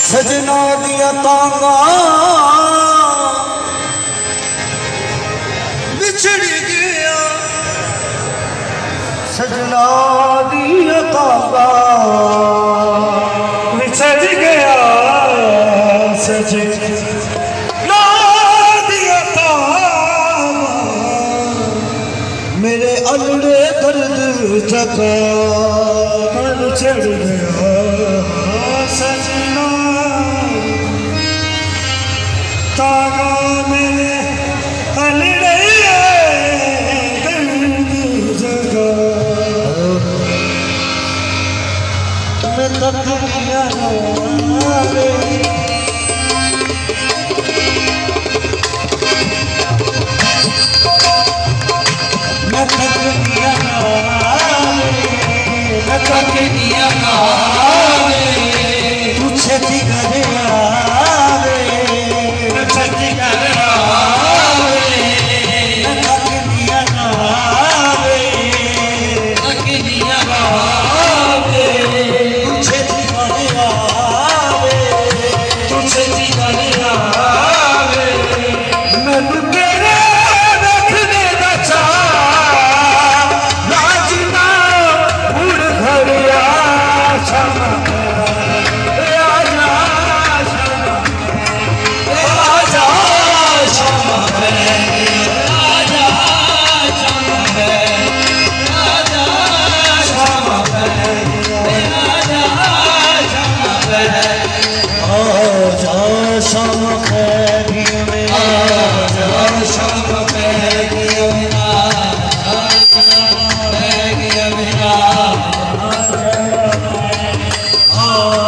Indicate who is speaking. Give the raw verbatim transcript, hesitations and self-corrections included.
Speaker 1: सजना दिया तांगा बिछड़ गया, सजना दिया तांगा बिछड़ गया, सजना दिया तांगा मेरे अलड़े दर्द जगा बिछड़ गया, सजना तागा मेरे अलड़े दर्द जगा मैं तक किया रे मैं तक किया मैं तक किया तुझे दी घरे आवे तुझे दी घरे आवे मैं तक किया आवे तक किया आवे तुझे दी घरे आवे तुझे दी घरे आवे मैं तेरे देखने दा चाह राजना उड़ घर आशा Oh